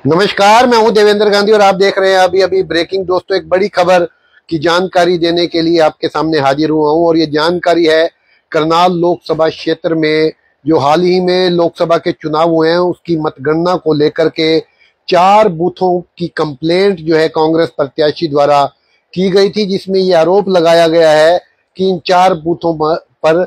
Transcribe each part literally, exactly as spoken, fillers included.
नमस्कार, मैं हूं देवेंद्र गांधी और आप देख रहे हैं अभी अभी ब्रेकिंग। दोस्तों, एक बड़ी खबर की जानकारी देने के लिए आपके सामने हाजिर हुआ हूं और ये जानकारी है करनाल लोकसभा क्षेत्र में जो हाल ही में लोकसभा के चुनाव हुए हैं उसकी मतगणना को लेकर के चार बूथों की कंप्लेंट जो है कांग्रेस प्रत्याशी द्वारा की गई थी, जिसमें ये आरोप लगाया गया है कि इन चार बूथों पर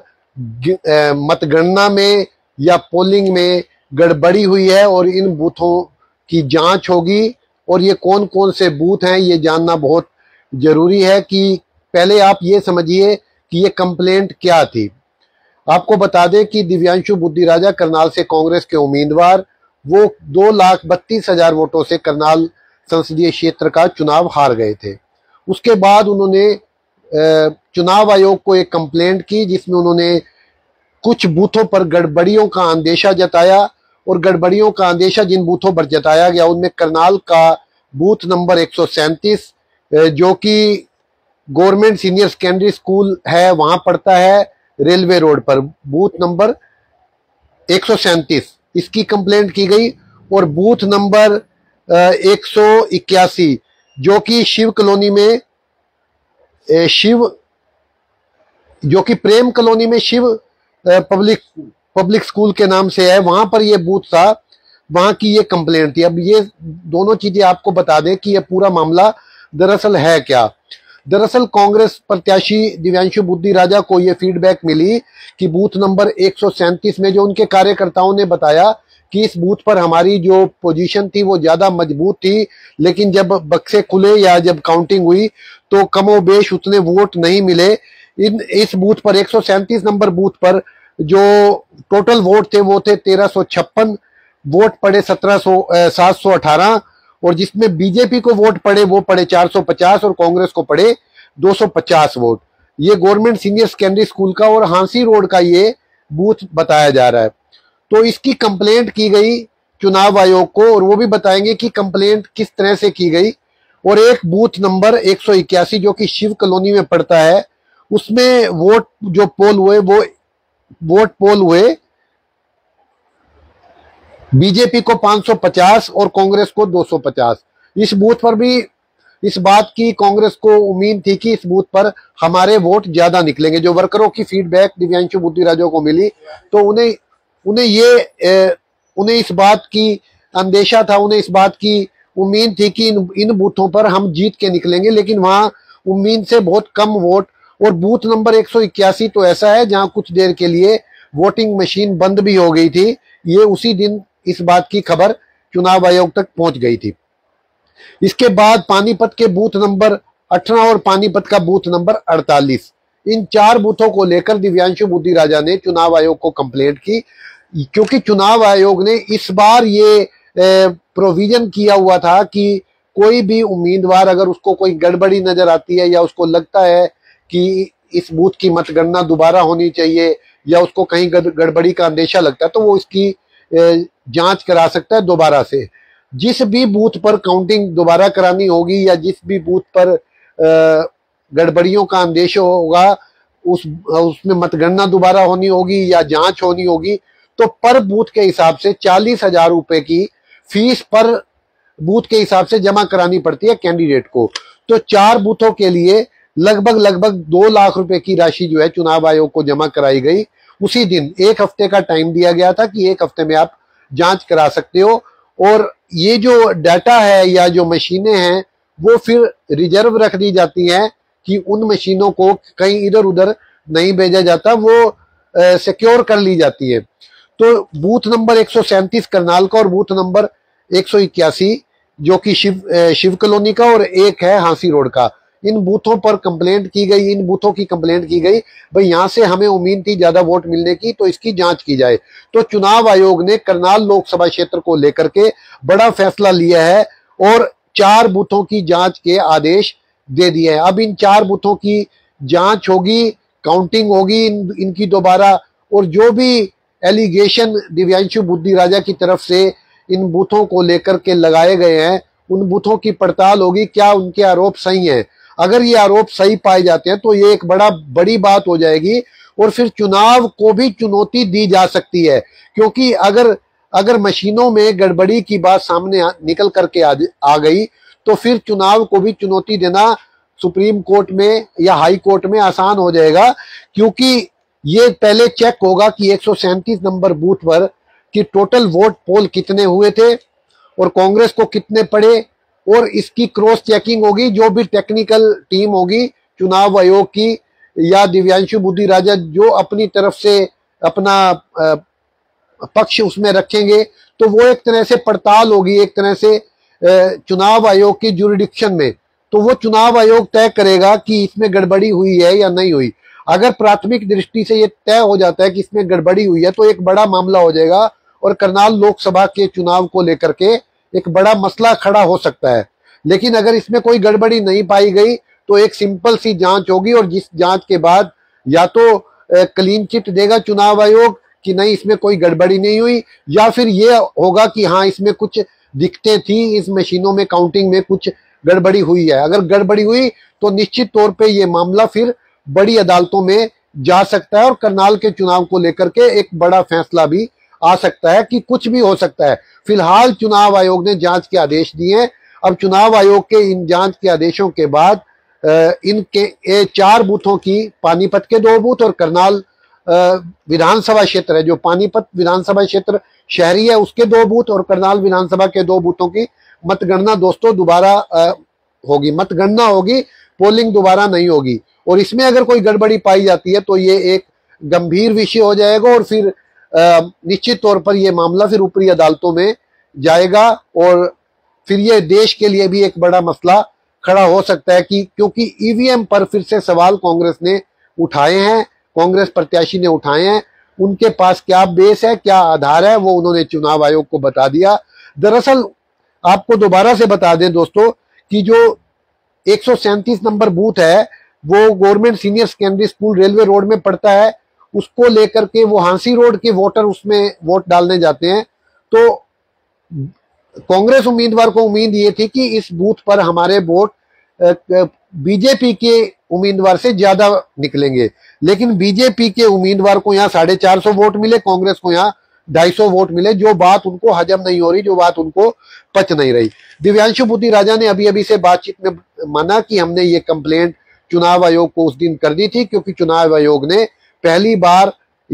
मतगणना में या पोलिंग में गड़बड़ी हुई है और इन बूथों की जांच होगी। और ये कौन कौन से बूथ हैं ये जानना बहुत जरूरी है कि पहले आप ये समझिए कि ये कंप्लेंट क्या थी। आपको बता दें कि दिव्यांशु बुद्धिराजा करनाल से कांग्रेस के उम्मीदवार, वो दो लाख बत्तीस हजार वोटों से करनाल संसदीय क्षेत्र का चुनाव हार गए थे। उसके बाद उन्होंने चुनाव आयोग को एक कंप्लेंट की जिसमें उन्होंने कुछ बूथों पर गड़बड़ियों का अंदेशा जताया और गड़बड़ियों का अंदेशा जिन बूथों पर जताया गया उनमें करनाल का बूथ नंबर एक सौ सैंतीस जो कि गवर्नमेंट सीनियर सेकेंडरी स्कूल है वहां पड़ता है, रेलवे रोड पर बूथ नंबर एक सौ सैंतीस, इसकी कंप्लेंट की गई। और बूथ नंबर एक सौ इक्यासी जो कि शिव कॉलोनी में शिव जो कि प्रेम कॉलोनी में शिव पब्लिक पब्लिक स्कूल के नाम से है, वहां पर ये बूथ था, वहां की ये कंप्लेंट थी। अब ये दोनों चीजें आपको बता दें कि ये पूरा मामला दरअसल है क्या। दरअसल कांग्रेस प्रत्याशी दिव्यांशु बुद्धिराजा को ये फीडबैक मिली कि बूथ नंबर एक सौ सैंतीस में जो उनके कार्यकर्ताओं ने बताया कि इस बूथ पर हमारी जो पोजीशन थी वो ज्यादा मजबूत थी, लेकिन जब बक्से खुले या जब काउंटिंग हुई तो कमोबेश उतने वोट नहीं मिले। इन इस बूथ पर एक सौ सैंतीस नंबर बूथ पर जो टोटल वोट थे वो थे तेरह सौ छप्पन, वोट पड़े सत्रह सौ सात सौ अठारह और जिसमें बीजेपी को वोट पड़े वो पड़े चार सौ पचास और कांग्रेस को पड़े दो सौ पचास वोट। ये गवर्नमेंट सीनियर सेकेंडरी स्कूल का और हांसी रोड का ये बूथ बताया जा रहा है। तो इसकी कंप्लेंट की गई चुनाव आयोग को और वो भी बताएंगे कि कंप्लेंट किस तरह से की गई। और एक बूथ नंबर एक सौ इक्यासी जो कि शिव कॉलोनी में पड़ता है, उसमें वोट जो पोल हुए वो वोट पोल हुए बीजेपी को पाँच सौ पचास और कांग्रेस को दो सौ पचास। इस बूथ पर भी इस बात की कांग्रेस को उम्मीद थी कि इस बूथ पर हमारे वोट ज्यादा निकलेंगे। जो वर्करों की फीडबैक दिव्यांशु बुद्धिराजा को मिली तो उन्हें उन्हें ये ए, उन्हें इस बात की अंदेशा था, उन्हें इस बात की उम्मीद थी कि इन इन बूथों पर हम जीत के निकलेंगे, लेकिन वहां उम्मीद से बहुत कम वोट। और बूथ नंबर एक सौ इक्यासी तो ऐसा है जहां कुछ देर के लिए वोटिंग मशीन बंद भी हो गई थी। ये उसी दिन इस बात की खबर चुनाव आयोग तक पहुंच गई थी। इसके बाद पानीपत के बूथ नंबर अठारह और पानीपत का बूथ नंबर अड़तालीस, इन चार बूथों को लेकर दिव्यांशु बुद्धिराजा ने चुनाव आयोग को कंप्लेंट की, क्योंकि चुनाव आयोग ने इस बार ये प्रोविजन किया हुआ था कि कोई भी उम्मीदवार अगर उसको कोई गड़बड़ी नजर आती है या उसको लगता है कि इस बूथ की मतगणना दोबारा होनी चाहिए या उसको कहीं गड़बड़ी का अंदेशा लगता है तो वो इसकी जांच करा सकता है दोबारा से। जिस भी बूथ पर काउंटिंग दोबारा करानी होगी या जिस भी बूथ पर गड़बड़ियों का अंदेशा होगा उस उसमें मतगणना दोबारा होनी होगी या जांच होनी होगी तो पर बूथ के हिसाब से चालीस हजार रुपए की फीस पर बूथ के हिसाब से जमा करानी पड़ती है कैंडिडेट को। तो चार बूथों के लिए लगभग लगभग दो लाख रुपए की राशि जो है चुनाव आयोग को जमा कराई गई। उसी दिन एक हफ्ते का टाइम दिया गया था कि एक हफ्ते में आप जांच करा सकते हो और ये जो डाटा है या जो मशीनें हैं वो फिर रिजर्व रख दी जाती हैं कि उन मशीनों को कहीं इधर उधर नहीं भेजा जाता, वो सिक्योर कर ली जाती है। तो बूथ नंबर एक सौ सैंतीस करनाल का और बूथ नंबर एक सौ इक्यासी जो कि शिव शिव कॉलोनी का और एक है हांसी रोड का, इन बूथों पर कंप्लेंट की गई, इन बूथों की कंप्लेंट की गई भाई यहां से हमें उम्मीद थी ज्यादा वोट मिलने की तो इसकी जांच की जाए। तो चुनाव आयोग ने करनाल लोकसभा क्षेत्र को लेकर के बड़ा फैसला लिया है और चार बूथों की जांच के आदेश दे दिए हैं। अब इन चार बूथों की जांच होगी, काउंटिंग होगी इन, इनकी दोबारा, और जो भी एलिगेशन दिव्यांशु बुद्धिराजा की तरफ से इन बूथों को लेकर के लगाए गए हैं उन बूथों की पड़ताल होगी, क्या उनके आरोप सही हैं। अगर ये आरोप सही पाए जाते हैं तो ये एक बड़ा बड़ी बात हो जाएगी और फिर चुनाव को भी चुनौती दी जा सकती है, क्योंकि अगर अगर मशीनों में गड़बड़ी की बात सामने निकल करके आ, आ गई तो फिर चुनाव को भी चुनौती देना सुप्रीम कोर्ट में या हाई कोर्ट में आसान हो जाएगा, क्योंकि ये पहले चेक होगा कि एक सौ सैंतीस नंबर बूथ पर कि टोटल वोट पोल कितने हुए थे और कांग्रेस को कितने पड़े, और इसकी क्रॉस चेकिंग होगी। जो भी टेक्निकल टीम होगी चुनाव आयोग की या दिव्यांशु बुद्धि राजा जो अपनी तरफ से अपना पक्ष उसमें रखेंगे, तो वो एक तरह से पड़ताल होगी एक तरह से चुनाव आयोग की जुरिडिक्शन में। तो वो चुनाव आयोग तय करेगा कि इसमें गड़बड़ी हुई है या नहीं हुई। अगर प्राथमिक दृष्टि से ये तय हो जाता है कि इसमें गड़बड़ी हुई है तो एक बड़ा मामला हो जाएगा और करनाल लोकसभा के चुनाव को लेकर के एक बड़ा मसला खड़ा हो सकता है। लेकिन अगर इसमें कोई गड़बड़ी नहीं पाई गई तो एक सिंपल सी जांच होगी, और जिस जांच के बाद या तो क्लीन चिट देगा चुनाव आयोग कि नहीं इसमें कोई गड़बड़ी नहीं हुई, या फिर ये होगा कि हाँ इसमें कुछ दिक्कतें थी, इस मशीनों में काउंटिंग में कुछ गड़बड़ी हुई है। अगर गड़बड़ी हुई तो निश्चित तौर पे ये मामला फिर बड़ी अदालतों में जा सकता है और करनाल के चुनाव को लेकर के एक बड़ा फैसला भी आ सकता है कि कुछ भी हो सकता है। फिलहाल चुनाव आयोग ने जांच के आदेश दिए हैं। अब चुनाव आयोग के इन जांच के आदेशों के बाद इनके चार बूथों की, पानीपत के दो बूथ और करनाल विधानसभा क्षेत्र है जो पानीपत विधानसभा क्षेत्र शहरी है उसके दो बूथ और करनाल विधानसभा के दो बूथों की मतगणना दोस्तों दोबारा होगी। मतगणना होगी, पोलिंग दोबारा नहीं होगी, और इसमें अगर कोई गड़बड़ी पाई जाती है तो ये एक गंभीर विषय हो जाएगा और फिर निश्चित तौर पर यह मामला फिर ऊपरी अदालतों में जाएगा और फिर ये देश के लिए भी एक बड़ा मसला खड़ा हो सकता है कि क्योंकि ईवीएम पर फिर से सवाल कांग्रेस ने उठाए हैं, कांग्रेस प्रत्याशी ने उठाए हैं। उनके पास क्या बेस है, क्या आधार है, वो उन्होंने चुनाव आयोग को बता दिया। दरअसल आपको दोबारा से बता दें दोस्तों कि जो एक सौ सैंतीस नंबर बूथ है वो government senior secondary school railway road में पड़ता है। उसको लेकर के वो हांसी रोड के वोटर उसमें वोट डालने जाते हैं। तो कांग्रेस उम्मीदवार को उम्मीद ये थी कि इस बूथ पर हमारे वोट बीजेपी के उम्मीदवार से ज्यादा निकलेंगे, लेकिन बीजेपी के उम्मीदवार को यहाँ साढ़े चार सौ वोट मिले, कांग्रेस को यहाँ ढाई सौ वोट मिले। जो बात उनको हजम नहीं हो रही, जो बात उनको पच नहीं रही। दिव्यांशु बुद्धि राजा ने अभी अभी से बातचीत में माना कि हमने ये कंप्लेंट चुनाव आयोग को उस दिन कर दी थी क्योंकि चुनाव आयोग ने पहली बार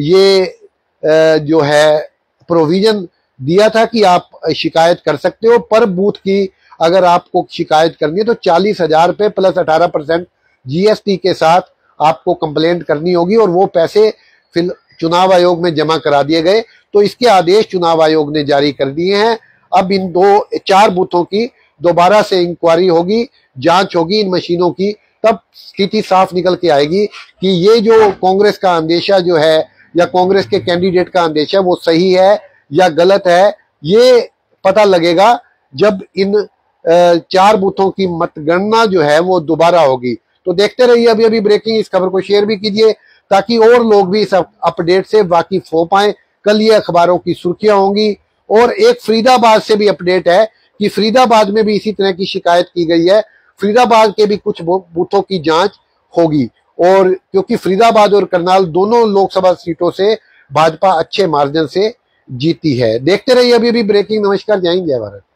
ये जो है प्रोविजन दिया था कि आप शिकायत कर सकते हो पर बूथ की। अगर आपको शिकायत करनी है तो चालीस हजार रुपए प्लस अठारह परसेंट जीएसटी के साथ आपको कंप्लेंट करनी होगी और वो पैसे फिर चुनाव आयोग में जमा करा दिए गए। तो इसके आदेश चुनाव आयोग ने जारी कर दिए हैं। अब इन दो चार बूथों की दोबारा से इंक्वायरी होगी, जांच होगी इन मशीनों की, तब स्थिति साफ निकल के आएगी कि ये जो कांग्रेस का अंदेशा जो है या कांग्रेस के कैंडिडेट का अंदेशा वो सही है या गलत है। ये पता लगेगा जब इन चार बूथों की मतगणना जो है वो दोबारा होगी। तो देखते रहिए अभी अभी ब्रेकिंग, इस खबर को शेयर भी कीजिए ताकि और लोग भी इस अपडेट से वाकिफ हो पाए। कल ये अखबारों की सुर्खियां होंगी। और एक फरीदाबाद से भी अपडेट है कि फरीदाबाद में भी इसी तरह की शिकायत की गई है। फरीदाबाद के भी कुछ बूथों की जांच होगी और क्योंकि फरीदाबाद और करनाल दोनों लोकसभा सीटों से भाजपा अच्छे मार्जिन से जीती है। देखते रहिए अभी भी ब्रेकिंग। नमस्कार, जय हिंद, जय भारत।